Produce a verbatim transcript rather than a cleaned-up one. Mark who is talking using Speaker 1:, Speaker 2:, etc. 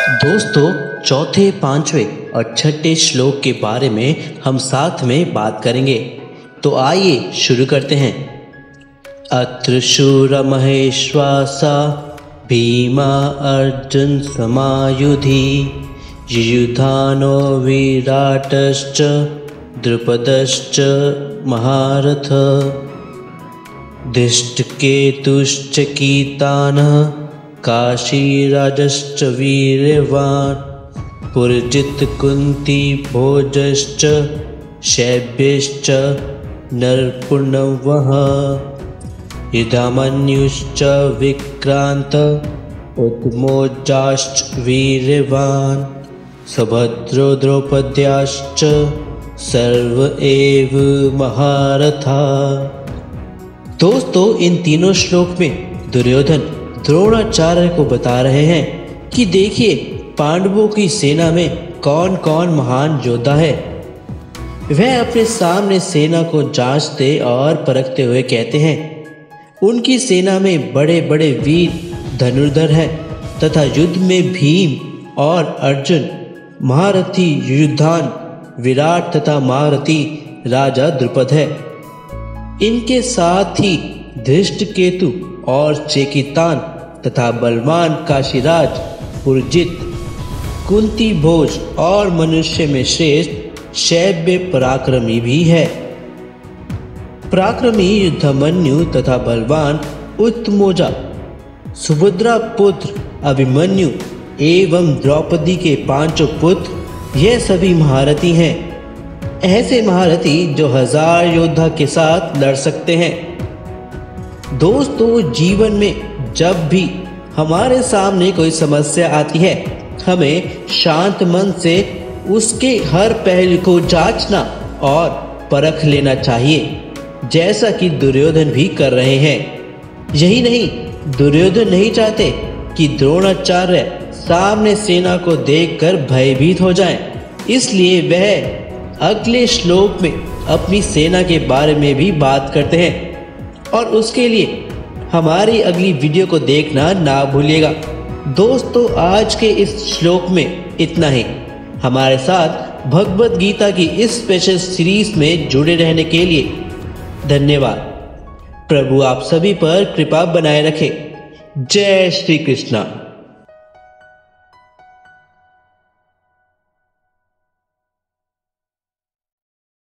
Speaker 1: दोस्तों, चौथे, पांचवें और छठे श्लोक के बारे में हम साथ में बात करेंगे। तो आइए शुरू करते हैं। अत्र शूर महेश्वासा भीमा अर्जुन समायुधि युयुधानो विराटश्च द्रुपदश्च महारथ दृष्टकेतुश्च कीतानः काशीराजश्च वीर्यवान् पुरजित कुन्ती भोजश्च शैब्यश्च नरपुर्णवः युधामन्युश्च विक्रान्त उत्तमोजाश्च वीर्यवान् सुभद्रो द्रौपद्याश्च सर्व एव महारथा। दोस्तों, इन तीनों श्लोक में दुर्योधन द्रोणाचार्य को बता रहे हैं कि देखिए पांडवों की सेना में कौन कौन महान योद्धा है। वह अपने सामने सेना को जांचते और परखते हुए कहते हैं, उनकी सेना में बड़े बड़े वीर धनुर्धर हैं तथा युद्ध में भीम और अर्जुन, महारथी युयुधान विराट तथा महारथी राजा द्रुपद है। इनके साथ ही धृष्टकेतु और चेकितान तथा बलवान काशीराज, पुरजित, कुंती भोज और मनुष्य में श्रेष्ठ शैब्य पराक्रमी भी है। पराक्रमी युद्धमन्यु तथा बलवान उत्तमोजा, सुभद्रा पुत्र अभिमन्यु एवं द्रौपदी के पांचों पुत्र, यह सभी महारथी हैं। ऐसे महारथी जो हजार योद्धा के साथ लड़ सकते हैं। दोस्तों, जीवन में जब भी हमारे सामने कोई समस्या आती है, हमें शांत मन से उसके हर पहलू को जांचना और परख लेना चाहिए, जैसा कि दुर्योधन भी कर रहे हैं। यही नहीं, दुर्योधन नहीं चाहते कि द्रोणाचार्य सामने सेना को देखकर भयभीत हो जाएं। इसलिए वह अगले श्लोक में अपनी सेना के बारे में भी बात करते हैं और उसके लिए हमारी अगली वीडियो को देखना ना भूलिएगा। दोस्तों, आज के इस श्लोक में इतना ही। हमारे साथ भगवत गीता की इस स्पेशल सीरीज में जुड़े रहने के लिए धन्यवाद। प्रभु आप सभी पर कृपा बनाए रखे। जय श्री कृष्णा।